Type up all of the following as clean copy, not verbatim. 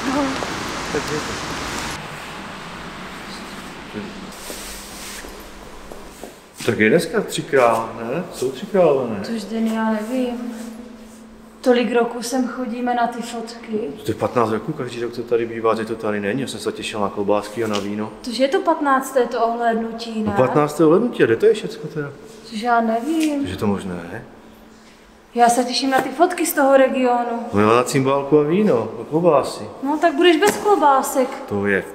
No. Tak je dneska 3krát, ne? Jsou 3krát, ne? Tož den já nevím. Tolik roků sem chodíme na ty fotky. To je 15 roků, každý rok to tady bývá, že to tady není. Já jsem se těšil na klobásky a na víno. Tož je to 15. to ohlédnutí, ne? 15. lednutí, a kde to je všecko teda? Což já nevím. Takže to možné, ne? Já se těším na ty fotky z toho regionu. No na cymbálku a víno, a klobásy. No tak budeš bez klobásek. To je.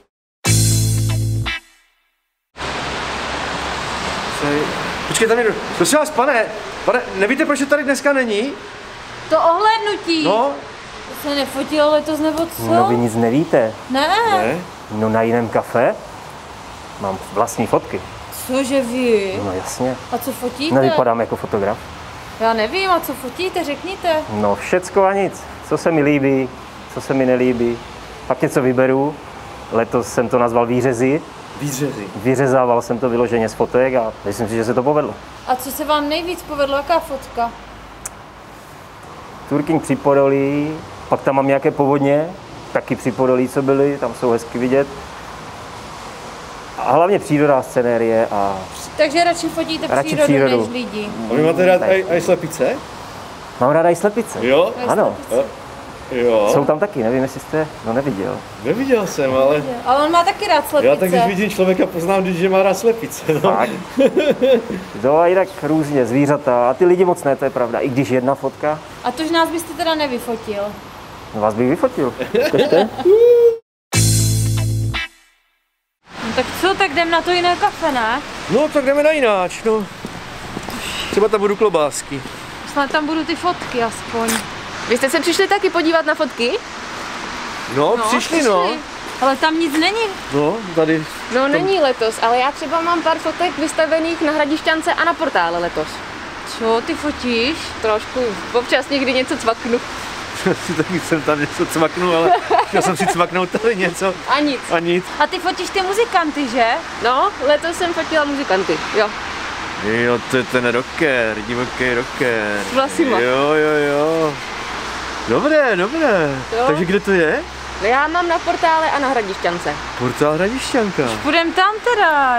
Počkej, tam někdo. Prosím vás, pane, nevíte, proč to tady dneska není? To ohlédnutí. No. To se nefotilo letos nebo co? No vy nic nevíte. Ne. No na jiném kafe mám vlastní fotky. Cože vy? No jasně. A co fotíte? Nevypadám jako fotograf. Já nevím, a co fotíte, řekněte. No všecko a nic. Co se mi líbí, co se mi nelíbí. Pak něco vyberu. Letos jsem to nazval výřezy. Výřezy. Vyřezával jsem to vyloženě z fotek a myslím si, že se to povedlo. A co se vám nejvíc povedlo, jaká fotka? Turkyň při Podolí, pak tam mám nějaké povodně, taky při Podolí, co byly, tam jsou hezky vidět. A hlavně příroda, scenérie a... Takže radši fotíte přírodu než lidi. A vy máte rád aj slepice? Mám ráda i slepice. Jo? Ano. Jo. Jsou tam taky, nevím, jestli jste neviděl. Neviděl jsem, ale... Ale on má taky rád slepice. Já tak, když vidím člověka, poznám, že má rád slepice. No. Tak. To a jinak různě, zvířata. A ty lidi moc ne, to je pravda. I když jedna fotka, A tož nás byste teda nevyfotil. vás bych vyfotil. Zkušte. No tak co, tak jdem na to jiné kafe, ne? No, tak jdeme na jináč, no. Třeba tam budou klobásky. Snad tam budou ty fotky aspoň. Vy jste se přišli taky podívat na fotky? No, přišli, no. Ale tam nic není. No, tady. No není letos, ale já třeba mám pár fotek vystavených na Hradišťance a na Portále letos. Co, ty fotíš? Trošku, občas někdy něco cvaknu. Taky jsem tam něco cvaknul, ale chtěl jsem si cvaknout tady něco. A nic. A nic. A ty fotíš ty muzikanty, že? No, letos jsem fotila muzikanty, jo. Jo, to je ten rocker, divoký rocker. S vlasima. Jo. Dobré. Jo. Takže kde to je? Já mám na Portále a na Hradišťance. Portál Hradišťanka. Půjdem tam teda.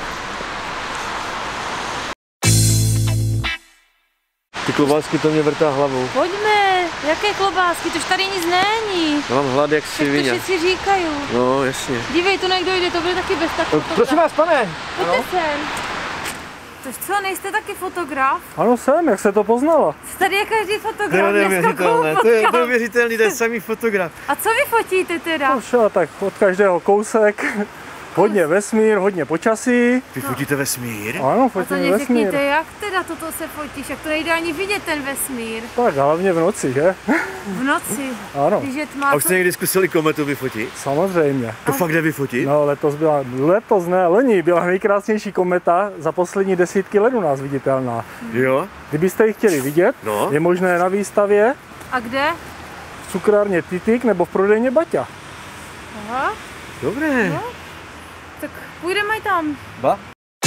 Ty klobásky to mě vrtá hlavou. Pojďme, jaké klobásky, tož tady nic není. Já mám hlad jak Tak to svině. všichni říkají. No, jasně. Dívej, tu někdo jde, to byl taky bez takového. Prosím vás, pane. Pojďte sem. Tož co, nejste taky fotograf? Ano, jsem, jak se to poznala. Tady je každý To fotograf, je dneska koho neuvěřitelné, to je potkám. neuvěřitelný, to je samý fotograf. A co vy fotíte teda? No vše, tak od každého kousek. Hodně vesmír, hodně počasí. Vy fotíte vesmír? Ano, A to fotím mě vesmír. řekněte, jak teda toto se fotíš, jak to nejde ani vidět ten vesmír. Tak hlavně v noci, že? V noci, Ano, když je tma. A už jste někdy zkusili kometu vyfotit? samozřejmě. To fakt jde vyfotit? No loni byla nejkrásnější kometa za poslední desítky let u nás viditelná. Jo? Kdybyste ji chtěli vidět, No. je možné na výstavě A kde? v cukrárně Titik nebo v prodejně Baťa. Aha, Dobré. tak půjdeme tam. Ba?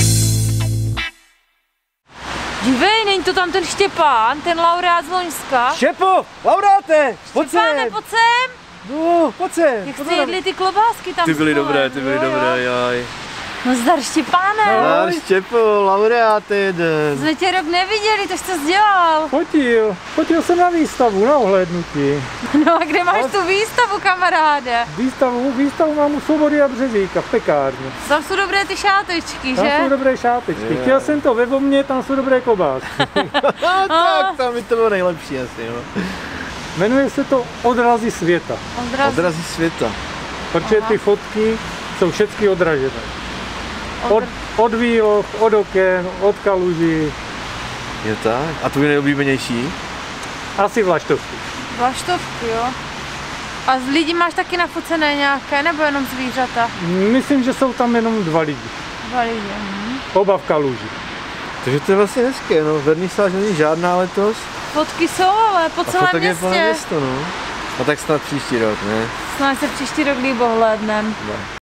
Dívej, není to tam ten Štěpán, ten laureát z Loňska? Štěpo, laureáte, pojď Štěpáne, sem. pojď sem! No, pojď sem. Jak jste jedli ty klobásky tam Ty byly spolem, dobré, ty byly jo, jo. dobré, jaj. No zdar Štěpáne, No, Štěpo, laureáte jeden. jsme tě rok neviděli, to jsi dělal. Fotil jsem na výstavu, na ohlédnutí. No a kde máš tu výstavu, kamaráde? Výstavu mám u Svobody a Březíka v pekárně. Tam jsou dobré ty šátečky, Tam že? jsou dobré šátečky. Chtěl jsem to ve Vomě, tam jsou dobré klobásky. Tak, tam by to bylo nejlepší asi, jo. Jmenuje se to Odrazy světa, Odrazy světa. protože ty fotky jsou všechny odražené. Od výloh, od oken, od kaluží, Je tak? A tvůj nejoblíbenější? asi vlaštovky. Vlaštovky, jo. A z lidí máš taky nafocené nějaké, nebo jenom zvířata? Myslím, že jsou tam jenom 2 lidi. 2 lidi. Oba v kaluži. Takže to je vlastně hezké, no. Vernisáž není žádná letos. Fotky jsou, ale po A celém fotek je plné městě. město, no. A tak snad příští rok, ne? Snad se příští rok líbo hlédnem. No.